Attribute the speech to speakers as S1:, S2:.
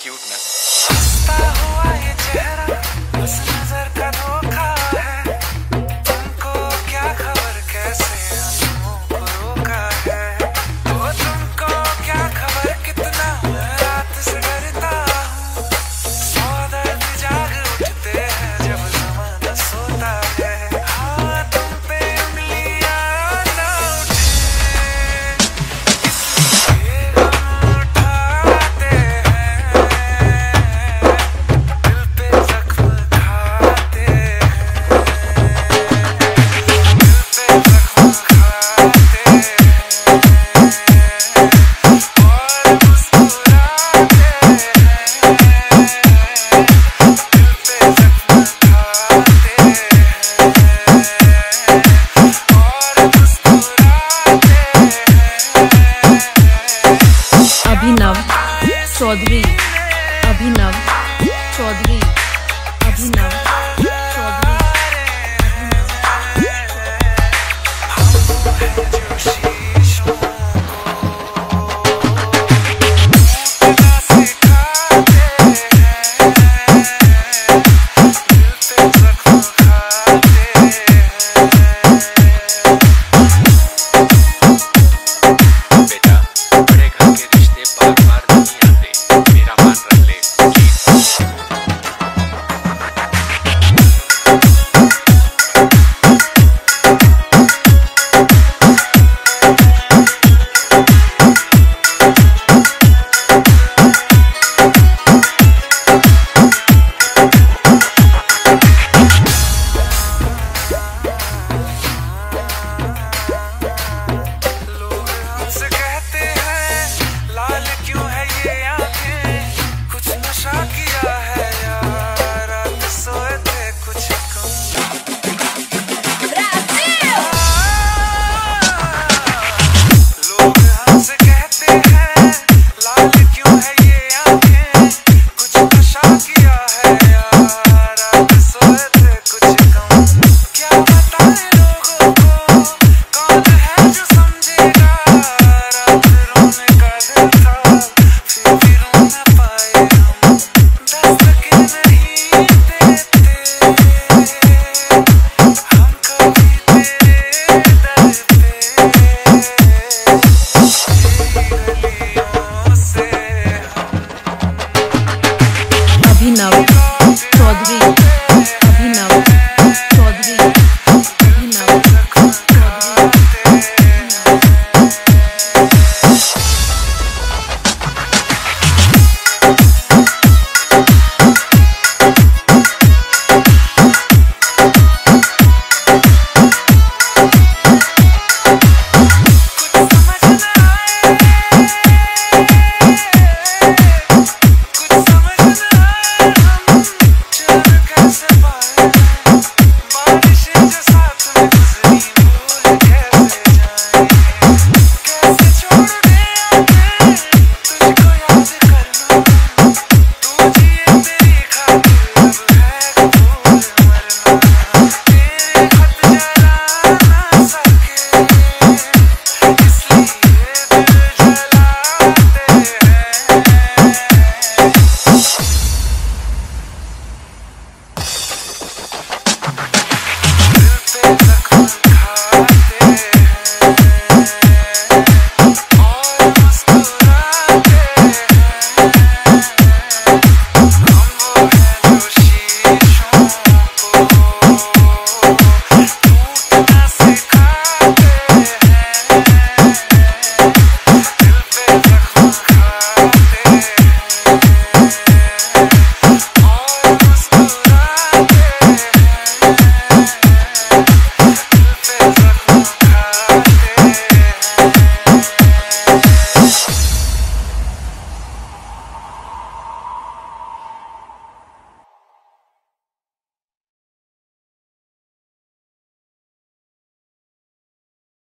S1: Cuteness.
S2: हंसता हुआ ये चेहरा बस नजर का धोखा है, तुमको क्या खबर कैसे आंसुओं को रोका है, वो तुमको क्या खबर कितना मैं रात से डरता हूँ, सौ दर्द जाग उठते हैं जब ज़माना सोता है, हाँ तुम पे उंगलियां ना उठे इसलिए गम उठाते हैं, दिल पे जख्म खाते हैं, दिल पे जख्म खाते हैं और मुस्कुराते हैं, दिल पे जख्म खाते हैं और मुस्कुराते हैं।
S3: अभिनव चौधरी, अभिनव चौधरी, अभिनव चौधरी।
S2: जो शीशों को टूटना सिखाते हैं, दिल पे जख्म खाते हैं।
S1: बेटा बड़े घर के रिश्ते पाक